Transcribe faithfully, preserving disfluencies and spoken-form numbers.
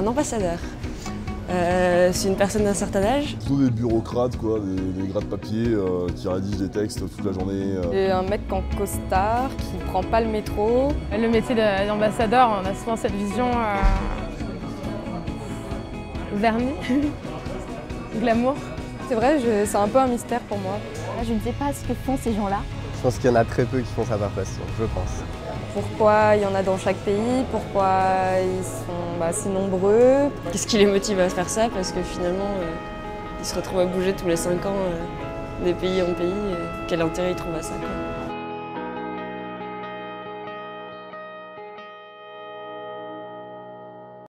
Un ambassadeur, euh, c'est une personne d'un certain âge. Plutôt des bureaucrates, quoi, des, des gras de papier euh, qui rédigent des textes toute la journée. Euh. Et un mec en costard qui prend pas le métro. Le métier d'ambassadeur, on a souvent cette vision euh, vernie, glamour. C'est vrai, je- c'est un peu un mystère pour moi. Je ne sais pas ce que font ces gens-là. Je pense qu'il y en a très peu qui font ça par passion, je pense. Pourquoi il y en a dans chaque pays, pourquoi ils sont bah, si nombreux. Qu'est-ce qui les motive à faire ça? Parce que finalement, euh, ils se retrouvent à bouger tous les cinq ans euh, des pays en pays. Et quel intérêt ils trouvent à ça, quoi.